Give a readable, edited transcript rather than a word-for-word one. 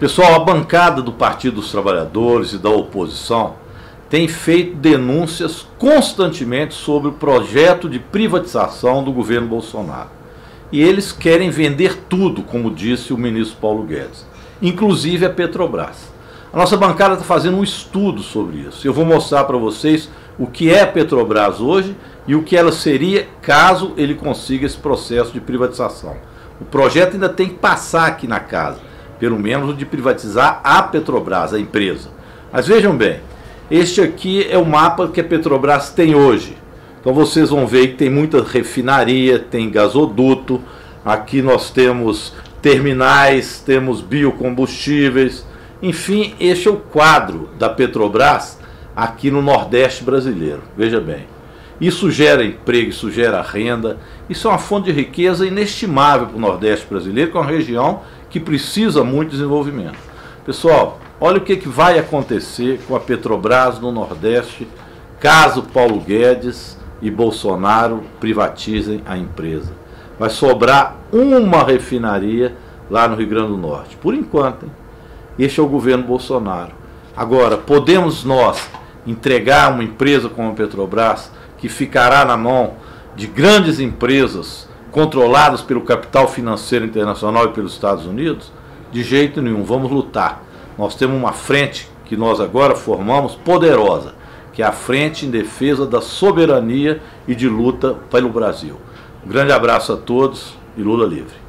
Pessoal, a bancada do Partido dos Trabalhadores e da oposição tem feito denúncias constantemente sobre o projeto de privatização do governo Bolsonaro. E eles querem vender tudo, como disse o ministro Paulo Guedes, inclusive a Petrobras. A nossa bancada está fazendo um estudo sobre isso. Eu vou mostrar para vocês o que é a Petrobras hoje e o que ela seria caso ele consiga esse processo de privatização. O projeto ainda tem que passar aqui na casa, pelo menos o de privatizar a Petrobras, a empresa. Mas vejam bem, este aqui é o mapa que a Petrobras tem hoje. Então vocês vão ver que tem muita refinaria, tem gasoduto, aqui nós temos terminais, temos biocombustíveis, enfim, este é o quadro da Petrobras aqui no Nordeste brasileiro. Veja bem, isso gera emprego, isso gera renda, isso é uma fonte de riqueza inestimável para o Nordeste brasileiro, que é uma região que precisa muito de desenvolvimento. Pessoal, olha o que vai acontecer com a Petrobras no Nordeste, caso Paulo Guedes e Bolsonaro privatizem a empresa. Vai sobrar uma refinaria lá no Rio Grande do Norte, por enquanto, hein? Este é o governo Bolsonaro. Agora, podemos nós entregar uma empresa como a Petrobras, que ficará na mão de grandes empresas controladas pelo capital financeiro internacional e pelos Estados Unidos? De jeito nenhum, vamos lutar. Nós temos uma frente que nós agora formamos poderosa, que é a frente em defesa da soberania e de luta pelo Brasil. Um grande abraço a todos e Lula livre.